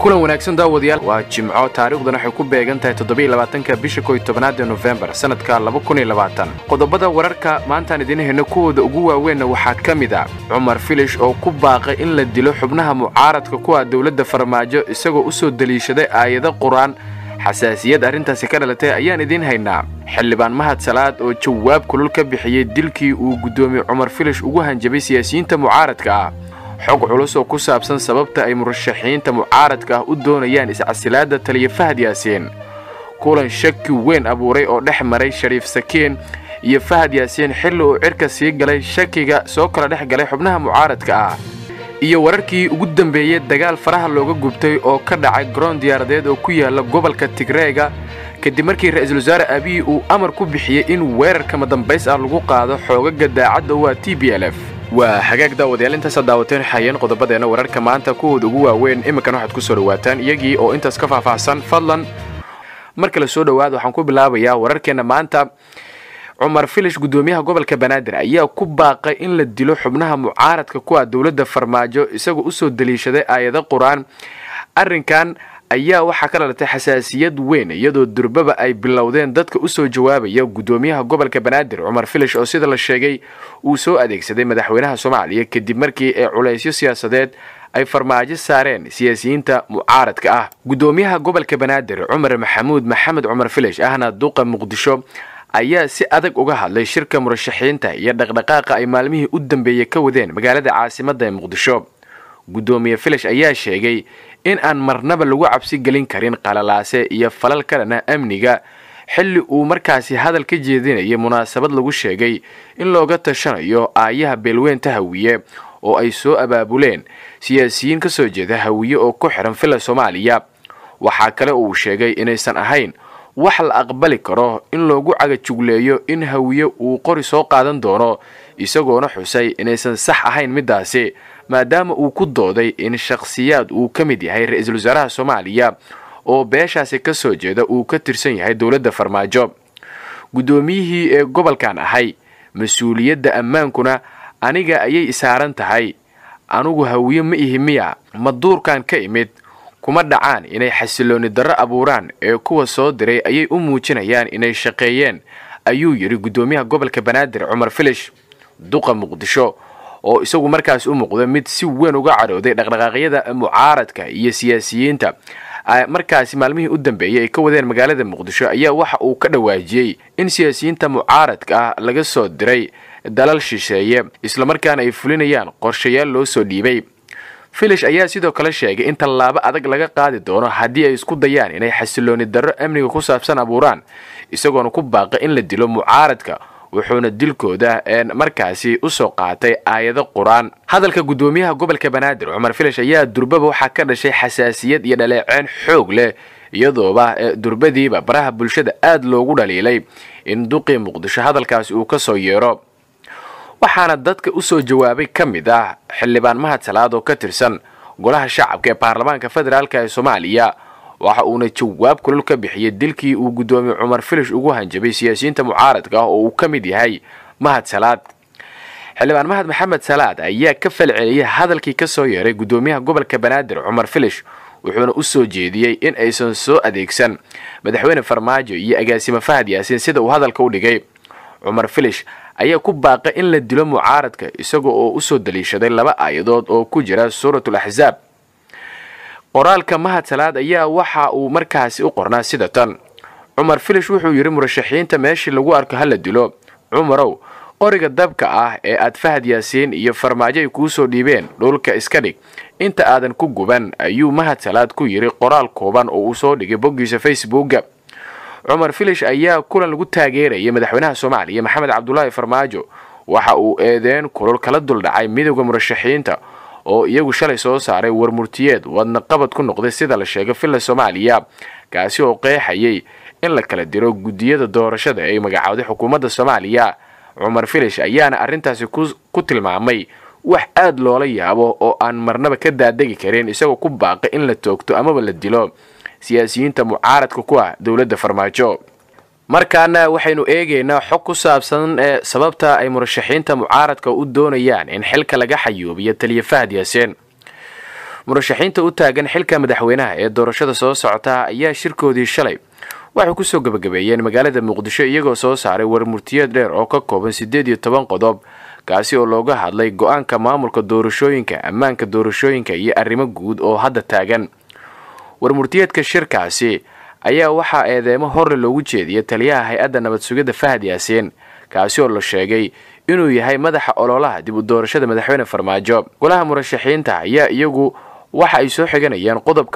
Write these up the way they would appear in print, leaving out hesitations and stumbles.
kulan wanaagsan daawadayaal waa jimco taariikhdana waxay ku beegan tahay 27 bisha 11 ee November sanadka 2020 qodobada wararka maanta idin heena kuwada ugu waaweyn waxaa kamid ah Cumar Filish oo ku baaqay in la dilo xubnaha mucaaradka kuwa dawladda Farmaajo isagoo u soo daliishaday aayado Quraan xasaasiyad arintaasi ka dhalatay ayaan idin haynaa xildhibaan Mahad Salaad oo jawaab kulul ka bixiyay dilkii uu gudoomiye Cumar Filish ugu hanjabay siyaasiyiinta mucaaradka ah xog culus oo ku saabsan sababta ay murashaxiinta mucaaradka u doonayaan iscasilaada taliye Fahad Yaasiin kulan shaki weyn abuuray oo dhex maray Shariif Sakiin iyo Fahad Yaasiin xilli uu cirka sii galay shakiga soo kala dhex galay xubnaha mucaaradka ah iyo wararkii ugu dambeeyay dagaal faraha looga gubtay oo ka dhacay garoon diyaaradeed oo ku yaala gobolka Tigreega kadib markii ra'iisul wasaare Abiy uu amar ku bixiyay in weerarka madambays ah lagu qaado xoogaga daacadda waa TPLF waa hagaag daawadayaal inta sadaawateen xayeen qodobadeena wararka maanta kuwada ugu waaweyn iminkana waxaad ku soo dhawaataan iyagii oo intaas ka faahfaahsan fadlan marka la soo dhawaado waxaan ku bilaabayaa wararkeena maanta Cumar Filish gudoomiyaha gobolka Banaadir ayaa ku baaqay in la dilo xubnaha mucaaradka kuwa dawladda Farmaajo isagoo u soo daliishaday aayado Quraan arrinkan ayaa waxa ka dhalatay xasaasiyad weyn iyadoo durbaba ay bilowdeen dadka u soo jawaabaya gudoomiyaha gobolka Banaadir Cumar Filish oo sida la sheegay uu soo adeegsaday madaxweynaha Soomaaliya kadib markii ay culaysyo siyaasadeed ay Farmaajo saareen siyaasiyiinta mucaaradka ah gudoomiyaha gobolka Banaadir Cumar Maxamed Cumar Filish ahna duqa Muqdisho ayaa si adag uga hadlay shirka murashaxiinta iyo dhaqdhaqaaqa ay maalmihii u dambeeyay ka wadeen magaalada caasimadda Muqdisho gudoomiye Filish ayaa sheegay in aan marnaba lagu cabsi gelin karin qalalaase iyo falal kalena amniga xilli uu markaasi hadal ka jeedinayay munaasabad lagu sheegay in looga tashanayo aayaha beelweynta Hawiye oo ay soo abaabuleen siyaasiyiin ka soo jeeda Hawiye oo ku xiran fila Soomaaliya waxa kale uu sheegay inaysan ahayn wax la aqbali karo in loogu cagajugleeyo in Hawiye uu qori soo qaadan doono isagoona xusay inaysan sax ahayn midaasi maadaama uu ku dooday in shakhsiyaad uu ka mid yahay ra'iisul wasaaraha Soomaaliya oo beeshaasi ka soo jeeda uu ka tirsan yahay dawladda Farmaajo gudoomiyihii ee gobolkan ahay mas'uuliyadda ammaankuna aniga ayay isaaran tahay anigu Hawiye ma ihimiya maduurkan ka imid kuma dhacaan inay xasilooni darro abuuraan ee kuwa soo diray ayay u muujinayaan inay shaqeeyeen ayuu yiri gudoomiyaha gobolka Banaadir Cumar Filish duqa Muqdisho oo isagu markaas u muuqdo mid si weyn uga carooday dhaqdhaqaaqyada mucaaradka iyo siyaasiyiinta markaas maalmihii u dambeeyay ay ka wadeen magaalada Muqdisho ayaa waxa uu ka dhawaajiyay in siyaasiyiinta mucaaradka laga soo diray dalal shisheeye isla markaana ay fulinayaan qorshayaal loo soo dhiibay Filish ayaa sidoo kale sheegay in tallaabo adag laga qaadi doono haddii ay isku dayaan inay xasilooni darro amniga ku saabsan abuuraan isagoona ku baaqay in la dilo mucaaradka wuxuuna dilkooda markaasi u soo qaatay aayado Quraan hadalka gudoomiyaha gobolka Banaadir Cumar Filish ayaa durbaba waxa ka dhashay xasaasiyad iyo dhaleeceen xoog leh iyadooba durbadiiba baraha bulshada aad loogu dhaliilay in duqii Muqdisho hadalkaasi uu ka soo yeero waxaana dadka u soo jawaabay kamid ah xildhibaan Mahad Salaad oo ka tirsan golaha shacabka ee baarlamaanka federaalka ee Soomaaliya waxa uuna jawaab kulul ka bixiyay dilkii uu gudoomiye Cumar Filish ugu hanjabay siyaasiyiinta mucaaradka oo uu ka mid yahay Mahad Salaad xildhibaan Maxamed Salaad ayaa ka falceliyay hadalkii ka soo yeeray gudoomiyaha gobolka Banaadir Cumar Filish wuxuuna u soo jeediyay in aysan soo adeegsan madaxweyne Farmaajo iyo agaasimo Fahad Yaasiin sida uu hadalka u dhigay Cumar Filish ayaa ku baaqay in la dilo mucaaradka isagoo oo u soo daliishaday laba aayadood oo ku jira suuratul Ahzaab qoraalka Mahad Salaad ayaa waxa uu markaasi u qornaa sida tan Cumar Filish wuxuu yiri murashaxiinta meeshii lagu arko hal dilo Cumarow qoriga dabka ah ee aad Fahad Yaasiin iyo Farmaajo ay ku soo dhiibeen dhulka iska dhig inta aadan ku guban ayuu Mahad Salaad ku yiri qoraal kooban oo uu soo dhigay boggiisa Facebook Cumar Filish ayaa kulan lagu taageerayay madaxweynaha Soomaaliya Maxamed Cabdullaahi Farmaajo waxa uu eedeen kulul kala dul dhacay midowga murashaxiinta oo iyagu shalay soo saaray warmurtiyeed wadna qabad ku noqday sida la sheegay filla Soomaaliya kaasi oo qeexayay in la kala diro gudiyada doorashada ay magacawday xukuumadda Soomaaliya Cumar Filish ayaana arrintaasi ku tilmaamay wax aad loola yaabo oo aan marnaba ka daadegi karin isagoo ku baaqay in la toogto ama la dilo siyaasiyiinta mucaaradka ku ah dawladda Farmaajo markaana waxaynu eegaynaa xog ku saabsan sababta ay murashaxiinta mucaaradka u doonayaan in xilka laga xayuubiyo taliye Fahad Yaasiin murashaxiinta u taagan xilka madaxweynaha ee doorashada soo socota ayaa shirkoodii shalay waxay ku soo gabagabeeyeen magaalada Muqdisho iyagoo soo saaray warmurtiyeed dheer oo ka kooban 18 qodob kaasi oo looga hadlay go'aanka maamulka doorashooyinka, ammaanka doorashooyinka iyo arrimo guud oo hadda taagan. warmurtiyeedka shirkaasi ayaa waxaa eedeemo hore loogu jeediyay taliyaha hay'adda nabad sugidda Fahad Yaasiin kaasi oo la sheegay inuu yahay madaxa ololaha dib u doorashada madaxweyne Farmaajo. golaha murashaxiinta ayaa iyagu waxa ay soo xiganayaan qodobka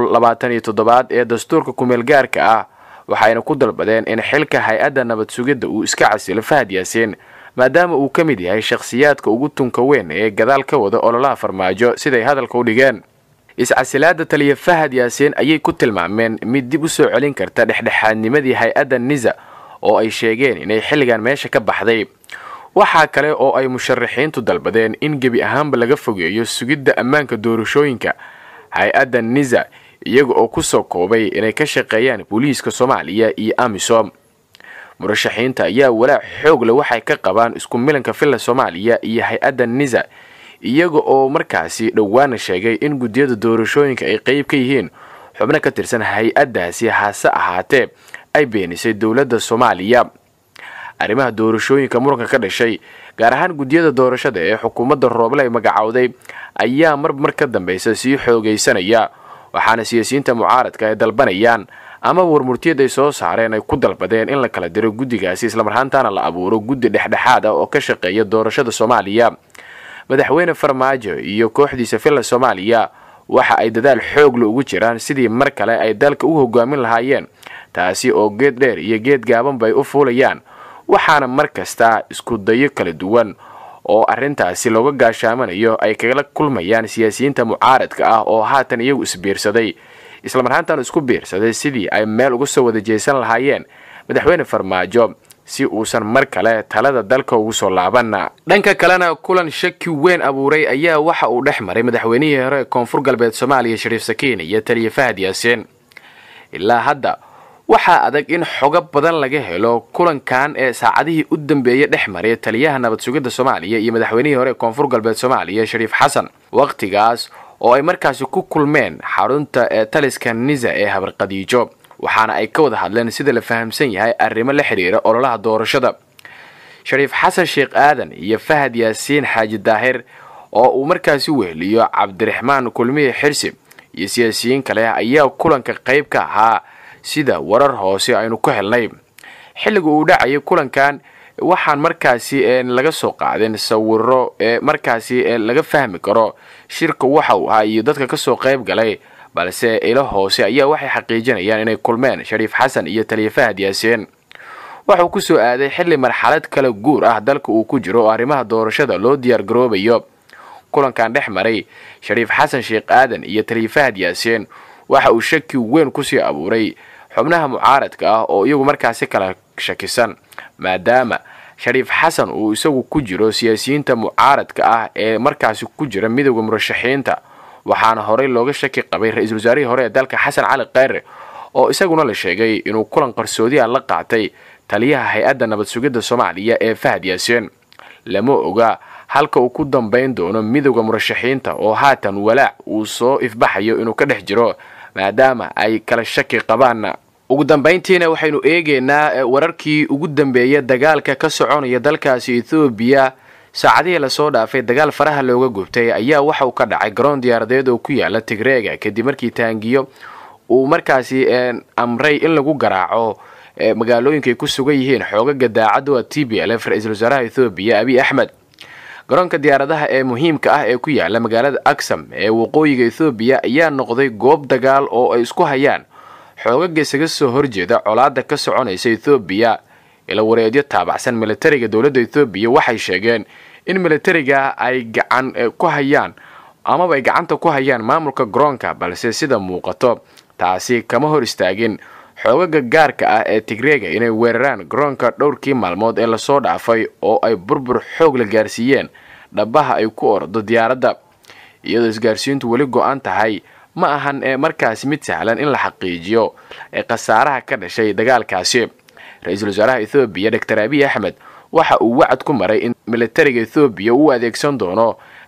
127 ee dastuurka kumeel gaarka ah waxayna ku dalbadeen in xilka hay'adda nabad sugidda uu iska casilo Fahad Yaasiin maadaama uu ka mid yahay shakhsiyaadka ugu tunka weyn ee gadaal ka wada ololaha Farmaajo siday hadalka u dhigeen. iscasilaada taliya Fahad Yaasiin ayay ku tilmaameen mid dib u soo celin karta dhexdhexaadnimadii hay'adda NISA oo ay sheegeen inay xilligan meesha ka baxday. waxa kale oo ay musharaxiintu dalbadeen in gebi ahaanba laga fogeeyo sugidda ammaanka doorashooyinka hay'adda NISA iyaga oo ku soo koobay inay ka shaqeeyaan booliiska Soomaaliya iyo AMISOM. murashaxiinta ayaa walaac xoog leh waxay ka qabaan isku milanka filla Soomaaliya iyo hay'adda NISA iyaga oo markaasi dhowaan sheegay in gudiyada doorashooyinka ay qayb ka yihiin xubno ka tirsan hay'addaasi hase ahaatee ay beenisay dawladda Soomaaliya. arrimaha doorashooyinka muranka ka dhashay gaar ahaan gudiyada doorashada ee xukuumadda Rooble ay magacawday ayaa mar ka dambaysa sii xoogaysanaya waxaana siyaasiyiinta mucaaradka ay dalbanayaan ama warmurtiyeed ay soo saareen ay ku dalbadeen in la kala diro guddigaasi isla marhaantaana la abuuro guddi dhexdhexaad ah oo ka shaqeeya doorashada Soomaaliya. madaxweyne Farmaajo iyo kooxdiisa filla Soomaaliya waxa ay dadaal xoog leh ugu jiraan sidii mar kale ay dalka u hogaamin lahaayeen taasi oo geed dheer iyo geed gaaban bay u fuulayaan waxaana mar kasta isku dayo kala duwan oo arrintaasi looga gaashaamanayo ay kala kulmayaan siyaasiyiinta mucaaradka ah oo haatan iyagu isbiirsaday isla marhaantan isku biirsaday sidii ay meel uga soo wada jeesan lahaayeen madaxweyne Farmaajo si uusan mar kale talada dalka ugu soo laaban. dhanka kalena kulan shaki weyn abuuray ayaa waxa uu dhex maray madaxweynihii hore Koonfur Galbeed Soomaaliya Shariif Sakiin iyo taliya Fahad Yaasiin. ilaa hadda waxaa adag in xogo badan laga helo kulankan ee saacadihii u dambeeyay dhex maray taliyaha nabad sugidda Soomaaliya iyo madaxweynihii hore Koonfur Galbeed Soomaaliya Shariif Xasan waqtigaas oo ay markaasi ku kulmeen xarunta taliska NISA ee Habar Qadiijo waxaana ay ka wada hadleen sida la fahamsan yahay arrimo la xiriira ololaha doorashada. Shariif Xasan Sheekh Aadan iyo Fahad Yaasiin Xaaji Daahir oo uu markaasi weheliyo Cabdiraxmaan Kulmiye Xirsi iyo siyaasiyiin kale ayaa kulanka qayb ka ahaa sida warar hoose aynu ku helnay. xilliga uu dhacay kulankan waxaan markaasi laga soo qaadin sawirro markaasi laga fahmi karo shirka waxa uu ahaa iyo dadka ka soo qayb galay balse ilo hoose ayaa waxay xaqiijinayaan inay kulmeen Shariif Xasan iyo taliya Fahad Yaasiin. wuxuu ku soo aaday xilli marxalad kala guur ah dalka uu ku jiro arrimaha doorashada loo diyaar garoobayo. kulankan dhex maray Shariif Xasan Sheekh Aadan iyo taliya Fahad Yaasiin waxa uu shaki weyn ku sii abuuray xubnaha mucaaradka ah oo iyagu markaasi kala shakisan maadaama Shariif Xasan uu isagu ku jiro siyaasiyiinta mucaaradka ah ee markaasi ku jira midowga murashaxiinta waxaana horey looga shaki qabay ra'iisul wasaarihii hore ee dalka Xasan Cali Khayre oo isaguna la sheegay inuu kulan qarsoodi ah la qaatay taliyaha hay'adda nabad sugidda Soomaaliya ee Fahad Yaasiin. lama oga halka uu ku dambeyn doono midowga murashaxiinta oo haatan walaac uu soo ifbaxayo inuu ka dhex jiro maadaama ay kala shaki qabaan. ugu dambeyntiina waxaynu eegeynaa wararkii ugu dambeeyay dagaalka ka soconaya dalkaasi Ethiopia. saacadihii la soo dhaafay dagaal faraha looga gubtay ayaa waxa uu ka dhacay garoon diyaaradeed oo ku yaala Tigreega kadib markii taangiyo uu markaasi amray in lagu garaaco magaalooyinka ay ku sugan yihiin xoogaga daacadda TPLF ra'iisul wasaaraha Ethiopia Abiy Ahmed. garoonka diyaaradaha ee muhiimka ah ee ku yaala magaalada Aksum ee waqooyiga Ethiopia ayaa noqday goob dagaal oo ay isku hayaan xoogaga isaga soo horjeeda colaadda ka soconaysa Ethiopia. ila wareedyo taabacsan militariga dawladda Ethiopia waxay sheegeen in militariga ay gacan ku hayaan ama ay gacanta ku hayaan maamulka garoonka balse sida muuqato taasi kama hor istaagin xoogaga gaarka ah ee Tigreega inay weeraraan garoonka dhowrkii maalmood ee la soo dhaafay oo ay burbur xoog la gaarsiiyeen dhabaha ay ku ordo diyaaradda. iyadoo isgaarsiintu wali go'an tahay ma ahan markaasi mid sahlan in la xaqiijiyo khasaaraha ka dhashay dagaalkaasi. ra'iisul wasaaraha Ethiopia Dr. Abiy Ahmed waxa uu wacd ku maray in militariga Ethiopia uu adeegsan doono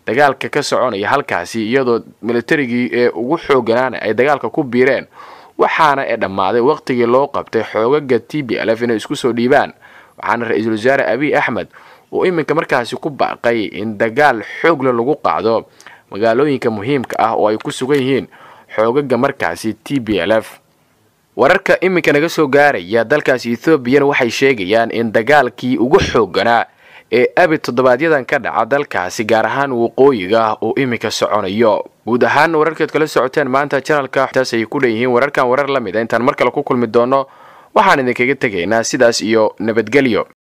dagaalka ka soconaya halkaasi iyadoo militarigii ee ugu xooganaana ay dagaalka ku biireen waxaana ay dhammaaday waqtigii loo qabtay xoogaga TPLF inay isku soo dhiibaan waxaana ra'iisul wasaare Abiy Ahmed uu iminka markaasi ku baaqay in dagaal xoog leh lagu qaado magaalooyinka muhiimka ah oo ay ku sugan yihiin xoogaga markaasi TPLF. wararka iminka naga soo gaaraya dalkaasi Ethiopia waxay sheegayaan in dagaalkii ugu xooganaa ee abid toddobaadyadaan ka dhaca dalkaasi gaar ahaan waqooyiga oo iminka soconayo. guud ahaan wararkeed kala socoteen maanta channelka taas ay ku leeyihiin wararkan warar la mid ah intaan mar kale ku kulmi doono waxaan idinkaga tegaynaa sidaas iyo nabadgelyo.